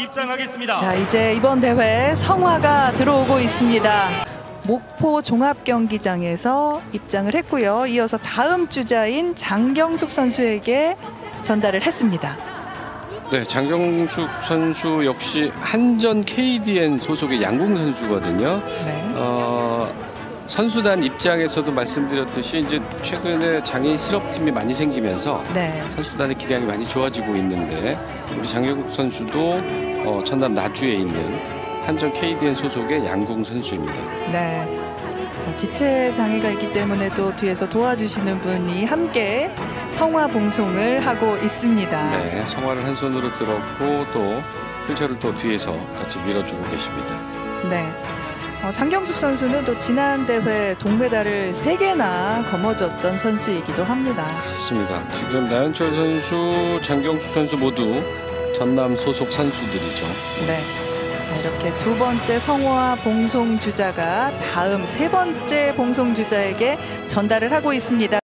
입장하겠습니다. 자, 이제 이번 대회 성화가 들어오고 있습니다. 목포 종합경기장에서 입장을 했고요. 이어서 다음 주자인 장경숙 선수에게 전달을 했습니다. 네, 장경숙 선수 역시 한전 KDN 소속의 양궁 선수거든요. 네. 선수단 입장에서도 말씀드렸듯이 이제 최근에 장애인 실업팀이 많이 생기면서 네. 선수단의 기량이 많이 좋아지고 있는데 우리 장경숙 선수도 전남 나주에 있는 한전 KDN 소속의 양궁 선수입니다. 네. 자, 지체 장애가 있기 때문에 또 뒤에서 도와주시는 분이 함께 성화 봉송을 하고 있습니다. 네, 성화를 한 손으로 들었고 또 휠체어를 또 뒤에서 같이 밀어주고 계십니다. 네. 장경숙 선수는 또 지난 대회 동메달을 3개나 거머쥐었던 선수이기도 합니다. 그렇습니다. 지금 나연철 선수, 장경숙 선수 모두 전남 소속 선수들이죠. 네. 자, 이렇게 두 번째 성화 봉송 주자가 다음 세 번째 봉송 주자에게 전달을 하고 있습니다.